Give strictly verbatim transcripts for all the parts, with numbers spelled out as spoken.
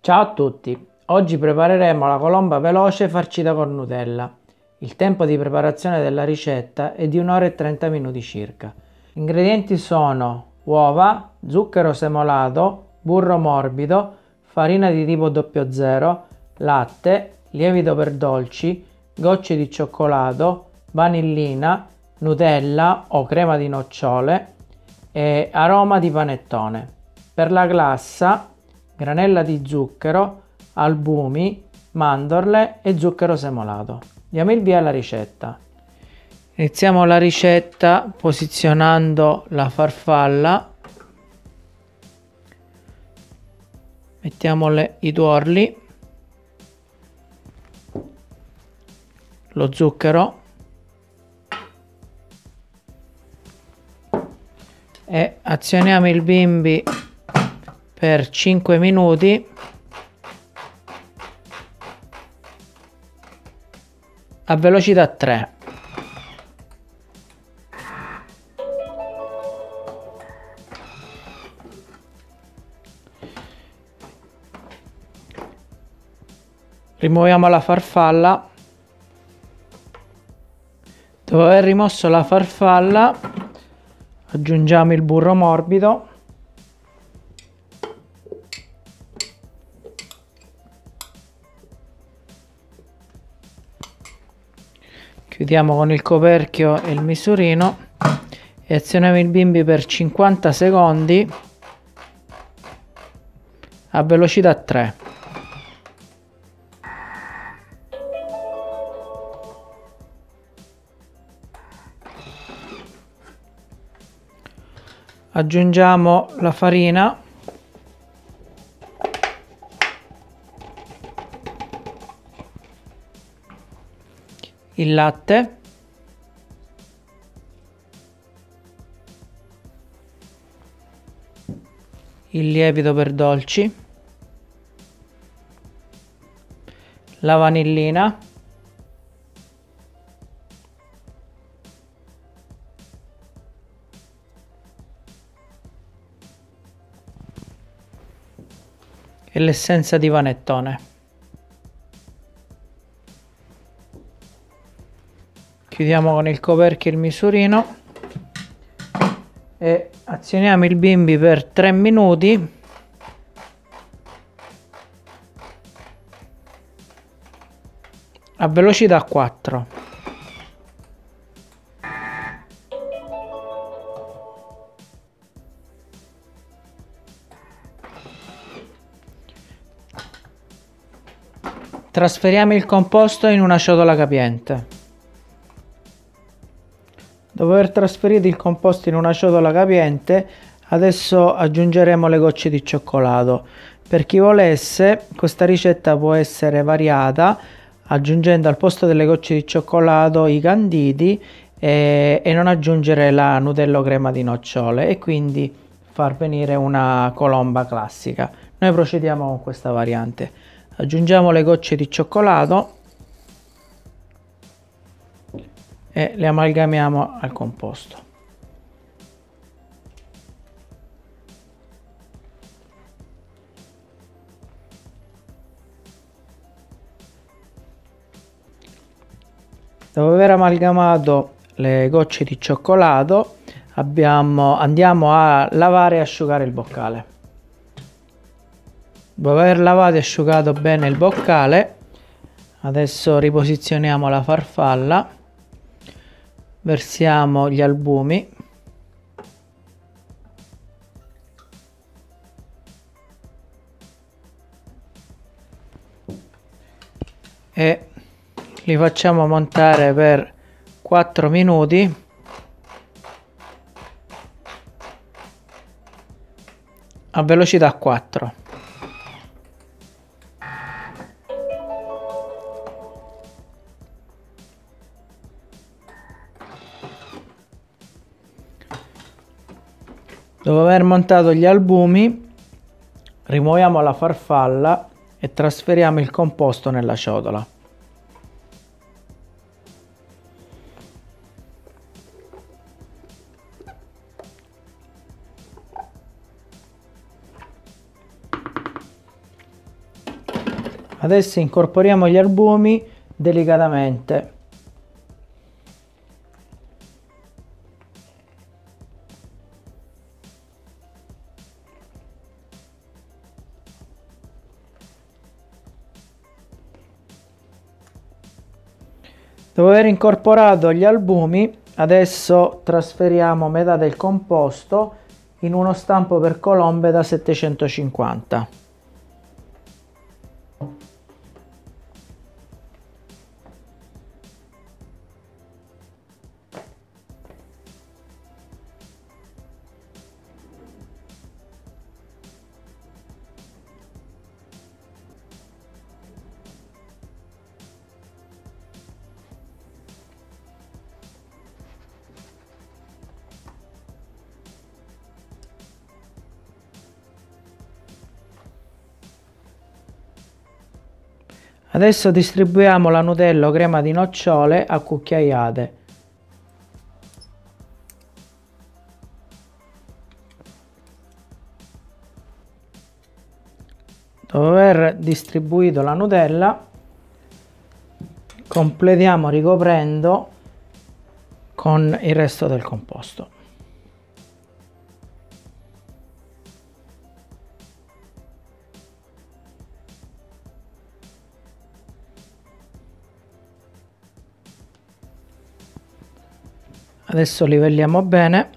Ciao a tutti, oggi prepareremo la colomba veloce farcita con Nutella. Il tempo di preparazione della ricetta è di un'ora e trenta minuti circa. Gli ingredienti sono uova, zucchero semolato, burro morbido, farina di tipo zero zero, latte, lievito per dolci, gocce di cioccolato, vanillina, Nutella o crema di nocciole e aroma di panettone. Per la glassa, granella di zucchero, albumi, mandorle e zucchero semolato. Diamo il via alla ricetta. Iniziamo la ricetta posizionando la farfalla, mettiamo le, i tuorli, lo zucchero e azioniamo il bimbi per cinque minuti a velocità tre. Rimuoviamo la farfalla. Dopo aver rimosso la farfalla, aggiungiamo il burro morbido. Chiudiamo con il coperchio e il misurino e azioniamo il bimbi per cinquanta secondi a velocità tre. Aggiungiamo la farina, il latte, il lievito per dolci, la vanillina, e l'essenza di panettone. Chiudiamo con il coperchio il misurino e azioniamo il bimbi per tre minuti a velocità quattro. Trasferiamo il composto in una ciotola capiente. Dopo aver trasferito il composto in una ciotola capiente, adesso aggiungeremo le gocce di cioccolato. Per chi volesse, questa ricetta può essere variata aggiungendo al posto delle gocce di cioccolato i canditi e, e non aggiungere la Nutella o crema di nocciole e quindi far venire una colomba classica. Noi procediamo con questa variante. Aggiungiamo le gocce di cioccolato e le amalgamiamo al composto. Dopo aver amalgamato le gocce di cioccolato abbiamo, andiamo a lavare e asciugare il boccale. Dopo aver lavato e asciugato bene il boccale, adesso riposizioniamo la farfalla. Versiamo gli albumi e li facciamo montare per quattro minuti a velocità quattro. Dopo aver montato gli albumi, rimuoviamo la farfalla e trasferiamo il composto nella ciotola. Adesso incorporiamo gli albumi delicatamente. Dopo aver incorporato gli albumi, adesso trasferiamo metà del composto in uno stampo per colombe da settecentocinquanta. Adesso distribuiamo la Nutella o crema di nocciole a cucchiaiate. Dopo aver distribuito la Nutella, completiamo ricoprendo con il resto del composto. Adesso livelliamo bene.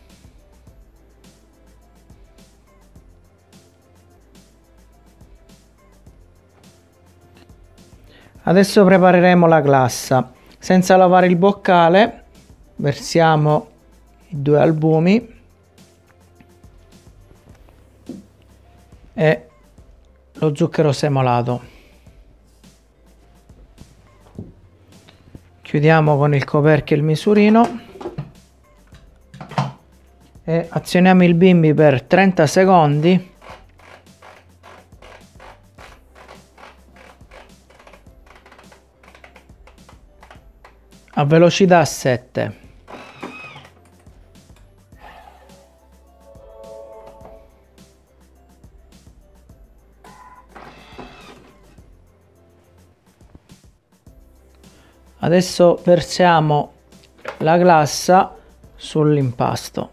Adesso prepareremo la glassa. Senza lavare il boccale, versiamo i due albumi e lo zucchero semolato. Chiudiamo con il coperchio il misurino e azioniamo il bimbi per trenta secondi a velocità sette. Adesso versiamo la glassa sull'impasto.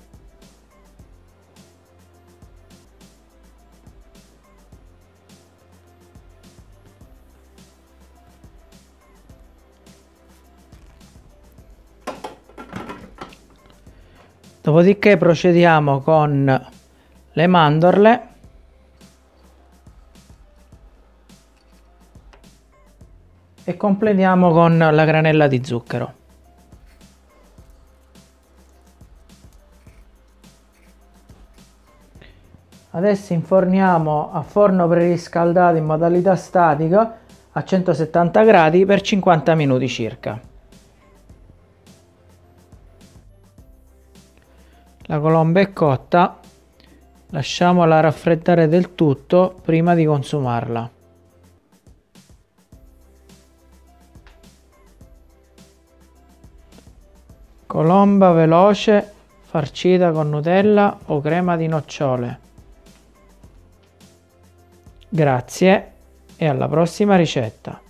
Dopodiché procediamo con le mandorle e completiamo con la granella di zucchero. Adesso inforniamo a forno preriscaldato in modalità statica a centosettanta gradi per cinquanta minuti circa. La colomba è cotta, lasciamola raffreddare del tutto prima di consumarla. Colomba veloce farcita con Nutella o crema di nocciole. Grazie e alla prossima ricetta.